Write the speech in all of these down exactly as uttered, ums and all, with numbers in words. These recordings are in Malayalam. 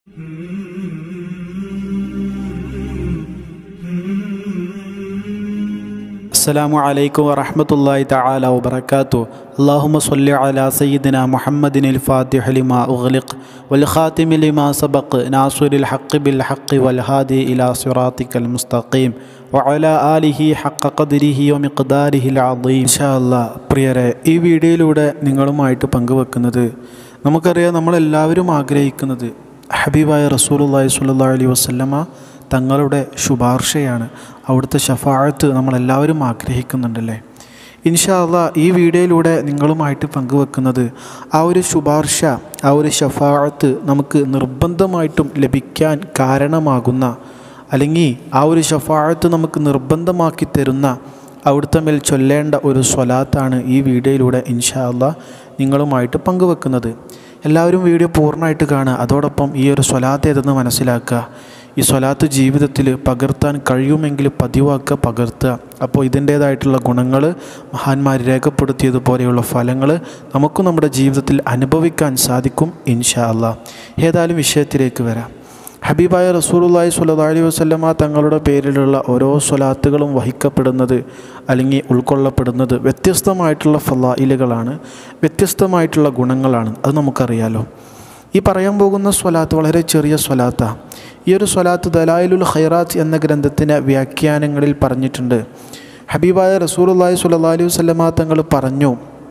അസ്സലാമു അലൈക്കും വറഹ്മത്തുള്ളാഹി തആല വബറകാതുഹു. അല്ലാഹുമ്മ സ്വല്ലി അലാ സയ്യിദിനാ മുഹമ്മദിനിൽ ഫാത്തിഹി ലിമാ ഉഗ്ലിഖ് വൽ ഖാതിമി ലിമാ സബഖ് നാസിറിൽ ഹഖ് ബിൽ ഹഖ് വൽ ഹാദി ഇലാ സിറാത്തിക്കൽ മുസ്തഖീം വഅലാ ആലിഹി ഹഖ ഖദ്രിഹി വമിഖ്ദാരിഹിൽ അദീം. ഇൻഷാ അല്ലാഹ് പ്രിയരെ, ഈ വീഡിയോയിലൂടെ നിങ്ങളുമായിട്ട് പങ്കുവെക്കുന്നത്, നമുക്കറിയാം നമ്മളെല്ലാവരും ആഗ്രഹിക്കുന്നത് ഹബീബായ റസൂലുള്ളാഹി സ്വല്ലല്ലാഹു അലൈഹി വസല്ലമ തങ്ങളുടെ ശുപാർശയാണ്. അവിടുത്തെ ഷഫാഅത്ത് നമ്മളെല്ലാവരും ആഗ്രഹിക്കുന്നുണ്ടല്ലേ. ഇൻഷാ അല്ലാഹ് ഈ വീഡിയോയിലൂടെ നിങ്ങളുമായിട്ട് പങ്കുവെക്കുന്നത് ആ ഒരു ശുപാർശ, ആ ഒരു ഷഫാഅത്ത് നമുക്ക് നിർബന്ധമായിട്ടും ലഭിക്കാൻ കാരണമാകുന്ന, അല്ലെങ്കിൽ ആ ഒരു ഷഫാഅത്ത് നമുക്ക് നിർബന്ധമാക്കി തരുന്ന അവിടുത്തെ മേൽ ചൊല്ലേണ്ട ഒരു സ്വലാത്താണ് ഈ വീഡിയോയിലൂടെ ഇൻഷാ അല്ലാഹ് നിങ്ങളുമായിട്ട് പങ്കുവെക്കുന്നത്. എല്ലാവരും വീഡിയോ പൂർണ്ണമായിട്ട് കാണുക. അതോടൊപ്പം ഈ ഒരു സ്വലാത്ത് ഏതെന്ന് മനസ്സിലാക്കുക. ഈ സ്വലാത്ത് ജീവിതത്തിൽ പകർത്താൻ കഴിയുമെങ്കിൽ പതിവാക്കുക, പകർത്തുക. അപ്പോൾ ഇതിൻ്റേതായിട്ടുള്ള ഗുണങ്ങൾ മഹാന്മാർ രേഖപ്പെടുത്തിയതുപോലെയുള്ള ഫലങ്ങൾ നമുക്കും നമ്മുടെ ജീവിതത്തിൽ അനുഭവിക്കാൻ സാധിക്കും ഇൻഷാ അല്ലാഹ്. ഏതായാലും വിഷയത്തിലേക്ക് വരാം. ഹബീബായ റസൂലുള്ളാഹി സ്വല്ലല്ലാഹു അലൈഹി വസല്ലമ തങ്ങളുടെ പേരിലുള്ള ഓരോ സ്വലാത്തുകളും വഹിക്കപ്പെടുന്നത് അല്ലെങ്കിൽ ഉൾക്കൊള്ളപ്പെടുന്നത് വ്യത്യസ്തമായിട്ടുള്ള ഫളായിലുകളാണ്, വ്യത്യസ്തമായിട്ടുള്ള ഗുണങ്ങളാണ്. അത് നമുക്കറിയാലോ. ഈ പറയാൻ പോകുന്ന സ്വലാത്ത് വളരെ ചെറിയ സ്വലാത്താണ്. ഈ ഒരു സ്വലാത്ത് ദലായിലുൽ ഖൈറാത്ത് എന്ന ഗ്രന്ഥത്തിൻ്റെ വ്യാഖ്യാനങ്ങളിൽ പറഞ്ഞിട്ടുണ്ട്. ഹബീബായ റസൂലുള്ളാഹി സ്വല്ലല്ലാഹു അലൈഹി വസല്ലമ തങ്ങൾ പറഞ്ഞു,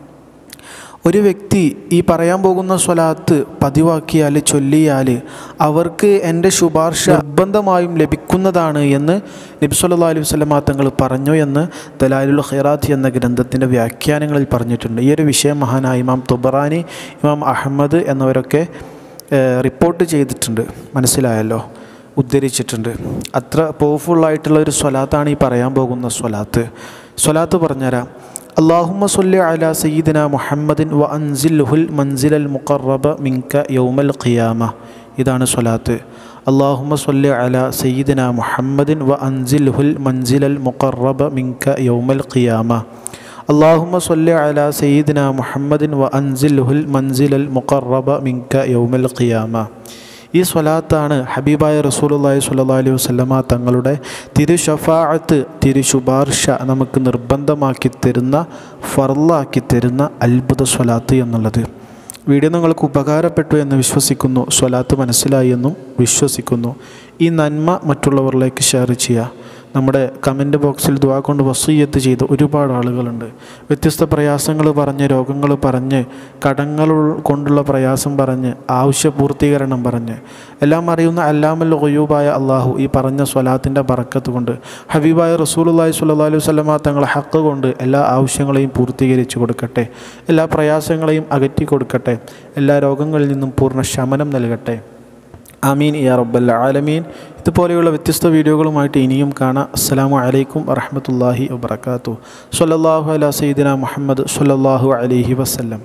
ഒരു വ്യക്തി ഈ പറയാൻ പോകുന്ന സ്വലാത്ത് പതിവാക്കിയാൽ, ചൊല്ലിയാൽ അവർക്ക് എൻ്റെ ശുപാർശ നിർബന്ധമായും ലഭിക്കുന്നതാണ് എന്ന് നബി സല്ലല്ലാഹു അലൈഹി വസല്ലമ തങ്ങൾ പറഞ്ഞു എന്ന് ദലായിലുൽ ഖൈറാത്ത് എന്ന ഗ്രന്ഥത്തിൻ്റെ വ്യാഖ്യാനങ്ങളിൽ പറഞ്ഞിട്ടുണ്ട്. ഈ ഒരു വിഷയം മഹാനായ ഇമാം തുബറാനി, ഇമാം അഹമ്മദ് എന്നിവരൊക്കെ റിപ്പോർട്ട് ചെയ്തിട്ടുണ്ട്. മനസ്സിലായല്ലോ, ഉദ്ധരിച്ചിട്ടുണ്ട്. അത്ര പവർഫുള്ളായിട്ടുള്ള ഒരു സ്വലാത്താണ് ഈ പറയാൻ പോകുന്ന സ്വലാത്ത്. സ്വലാത്ത് പറഞ്ഞുതരാം. അല്ലാഹുമ്മ സ്വല്ലി അലാ സയ്യിദിനാ മുഹമ്മദിൻ വ അൻസിൽഹുൽ മൻസിലൽ മുഖറബ മിൻക യൗമൽ ഖിയാമ. ഇതാണ് സ്വലാത്ത്. അല്ലാഹുമ്മ സ്വല്ലി അലാ സയ്യിദിനാ മുഹമ്മദിൻ വ അൻസിൽഹുൽ മൻസിലൽ മുഖറബ മിൻക യൗമൽ ഖിയാമ. അല്ലാഹുമ്മ സ്വല്ലി അലാ സയ്യിദിനാ മുഹമ്മദിൻ വ അൻസിൽഹുൽ മൻസിലൽ മുഖറബ മിൻക യൗമൽ ഖിയാമ. ഈ സ്വലാത്താണ് ഹബീബായ റസൂലുള്ളാഹി സ്വല്ലല്ലാഹു അലൈഹി വസല്ലമ തങ്ങളുടെ തിരു ഷഫാഅത്ത്, തിരു ശുപാർശ നമുക്ക് നിർബന്ധമാക്കി തരുന്ന, ഫർളാക്കി തരുന്ന അത്ഭുത സ്വലാത്ത് എന്നുള്ളത്. വീഡിയോ നിങ്ങൾക്ക് ഉപകാരപ്പെട്ടു എന്ന് വിശ്വസിക്കുന്നു. സ്വലാത്ത് മനസ്സിലായി എന്നും വിശ്വസിക്കുന്നു. ഈ നന്മ മറ്റുള്ളവരിലേക്ക് ഷെയർ ചെയ്യുക. നമ്മുടെ കമൻറ്റ് ബോക്സിൽ ദുആ കൊണ്ട് വസിയ്യത്ത് ചെയ്ത ഒരുപാട് ആളുകളുണ്ട്. വ്യത്യസ്ത പ്രയാസങ്ങൾ പറഞ്ഞ്, രോഗങ്ങൾ പറഞ്ഞ്, കടങ്ങൾ കൊണ്ടുള്ള പ്രയാസം പറഞ്ഞ്, ആവശ്യപൂർത്തീകരണം പറഞ്ഞ്, എല്ലാം അറിയുന്ന അല്ലാമൽ ഗുയൂബായ അള്ളാഹു ഈ പറഞ്ഞ സ്വലാത്തിൻ്റെ ബറക്കത്ത് കൊണ്ട്, ഹബീബായ റസൂലുള്ളാഹി സ്വല്ലല്ലാഹു അലൈഹി വസല്ലമ തങ്ങളെ ഹക്ക് കൊണ്ട് എല്ലാ ആവശ്യങ്ങളെയും പൂർത്തീകരിച്ചു കൊടുക്കട്ടെ. എല്ലാ പ്രയാസങ്ങളെയും അകറ്റി കൊടുക്കട്ടെ. എല്ലാ രോഗങ്ങളിൽ നിന്നും പൂർണ്ണ ശമനം നൽകട്ടെ. ആമീൻ യാ റബ്ബൽ ആലമീൻ. ഇതുപോലെയുള്ള വ്യത്യസ്ത വീഡിയോകളുമായിട്ട് ഇനിയും കാണാം. അസ്സലാമു അലൈക്കും വറഹ്മത്തുള്ളാഹി വബറകാതുഹു. സ്വല്ലല്ലാഹു അലാ സയ്യിദിനാ മുഹമ്മദ് സ്വല്ലല്ലാഹു അലൈഹി വസല്ലം.